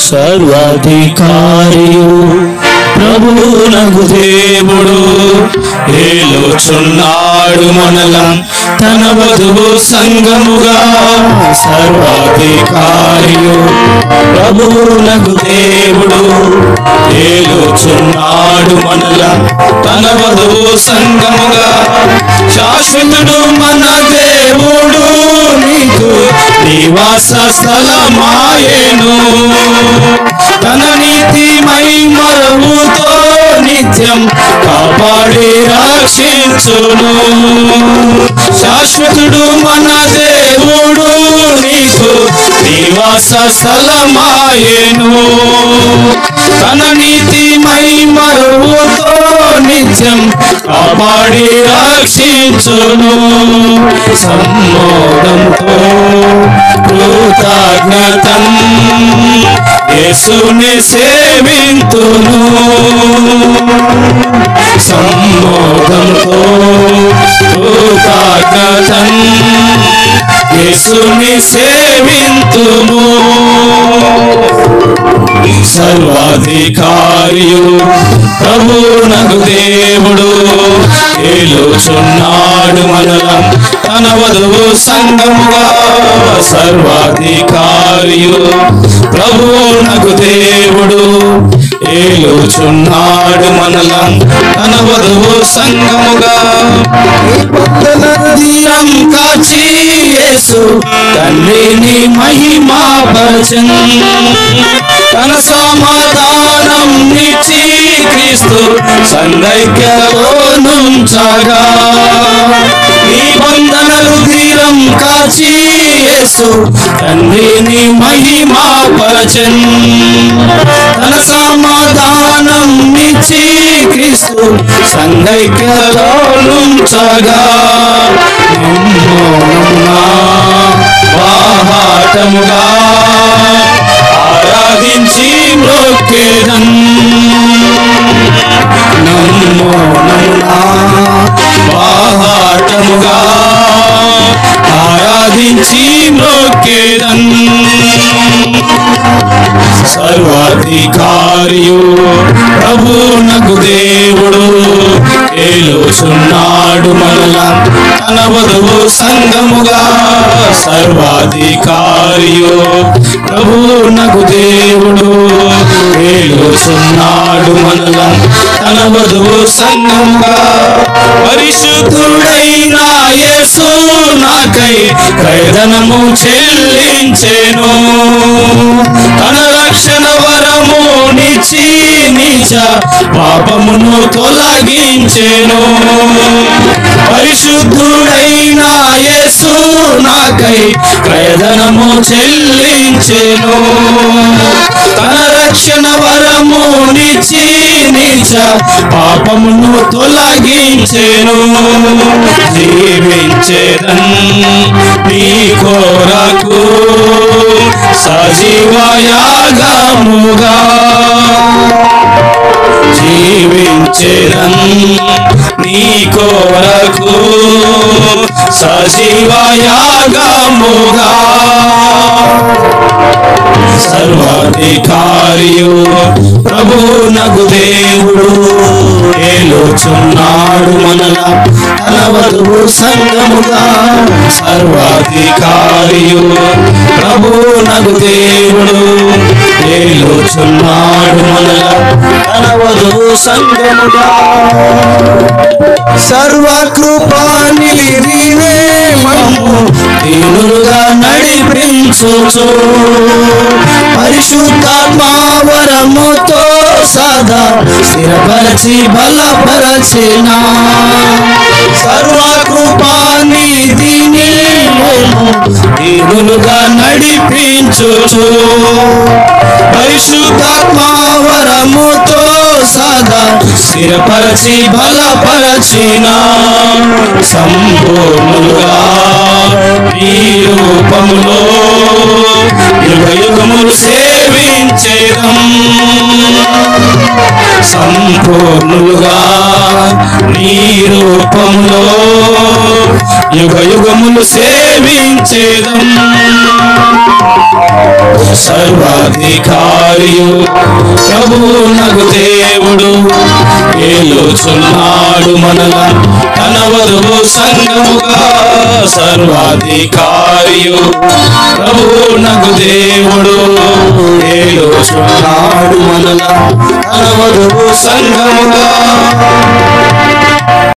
సర్వాధికారియు ప్రభువునగు దేవుడు ఏలుచున్నాడు మనలం తన వధువు సంగముగా. సర్వాధికారియు ప్రభువునగు దేవుడు ఏలుచున్నాడు మనలం తన వధువు సంగముగా. శాశ్వతుడు మన దేవుడు నీకు నివాస స్థలమాయెను. తన నీతి మహిమతో నిత్యం కాపాడి రక్షించును. శాశ్వతుడు మన దేవుడు నీకు నివాస స్థలమాయెను. తన నీతి మహిమతో నిత్యం కాపాడి రక్షించును. సమ్మోదంతో కృతజ్ఞతం యేసుని సేవింతును. సమ్మోదంతో కృతజ్ఞతం యేసుని సేవింతును. సర్వాధికారియు ప్రభువునగు దేవుడు ఏలుచున్నాడు మనలం తన వధువు సంగముగా. సర్వాధికారియు ప్రభువునగు దేవుడు ఏలుచున్నాడు మనలం తన వధువు సంగముగా. తీరం కాచి యేసు తండ్రిని మహిమపరచెను. తన సమాధానం నిచ్చి క్రీస్తు సంగైక్యలో నుంచగా. నిబంధనలు తీరం కాచి యేసు తండ్రిని మహిమపరచెను. తన సమాధానం నిచ్చి క్రీస్తు సంగైక్యలో నుంచగా. బాహాటముగా ఆరాధించి మ్రొక్కెదన్. నమో నమో బాహాటముగా ఆరాధించి మ్రొక్కెదన్. సర్వాధికారియు ప్రభువునగు దేవుడు ఏలుచున్నాడు మనలం తన వధువు సంగముగా. సర్వాధికారియు ప్రభువునగు దేవుడు ఏలుచున్నాడు మనలం తన వధువు సంగముగా. పరిశుద్ధుడైన యేసు నాకై క్రయధనము చెల్లించెను. తన రక్షణ వరము నిచ్చి నీచ పాపమును తొలగించెను. పరిశుద్ధుడైన యేసు నాకై క్రయధనము చెల్లించెను. తన రక్షణ వరము నిచ్చి నీచ పాపమును తొలగించెను. జీవించెదన్ నీ కొరకు సజీవయాగముగా. జీవించెదన్ నీ కొరకు సజీవయాగముగా. సర్వాధికారియు ప్రభువునగు దేవుడు ఏలుచున్నాడు మనలం తన వధువు సంగముగా. సర్వాధికారియు ప్రభువునగు దేవుడు ఏలుచున్నాడు మనలం తన వధువు సంగముగా. సర్వకృపానిధివే మమ్ము దీనులుగా నడిపించుచు. పరిశుద్ధాత్మ వరముతో సదా స్థిరపరచి బలపరచిన. సర్వకృపానిధిని దీనులుగా నడిపించుచు. పరిశుద్ధాత్మ వరముతో సదా స్థిరపరచి బలపరచిన. సంపూర్ణులుగా ఈ రూపములో యుగయుగములు సేవించేదం. సంపూర్ణులుగా నీ రూపంలో యుగ యుగములు సేవించేదం. సర్వాధికారియు ప్రభువునగు దేవుడు ఏలుచున్నాడు మనల తన వధువు సంగముగా. సర్వాధికారియు ప్రభువునగు దేవుడు ఏలుచున్నాడు మనల తన వధువు సంగముగా.